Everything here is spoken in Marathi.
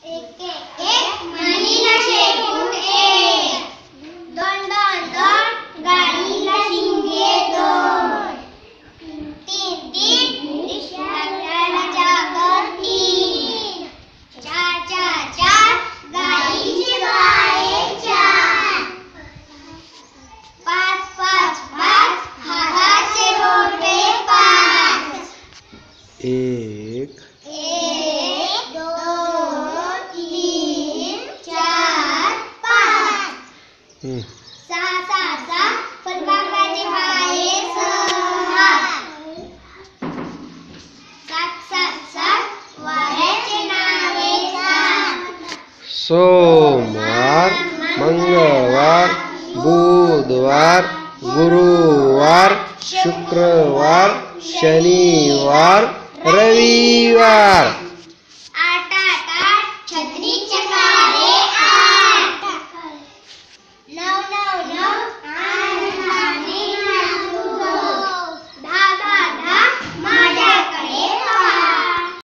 एक म्हणीला शेपूट एक, दोन दोन दोन गाडीला शिंगे दोन, तीन तीन रिक्षाला चाकर तीन, चार चार चार गाडीचे पाय चार, पाच पाच पाच हाताचे बोटे पाच, एक एक दोन तीन चार पाच, सहा सहा सहा फुलपाखराचे पाय सहा, सात सात सात वाऱ्याचे नावे सात, सोमवार, मंगळवार, बुधवार, गुरुवार, शुक्रवार, शनिवार, रविवार।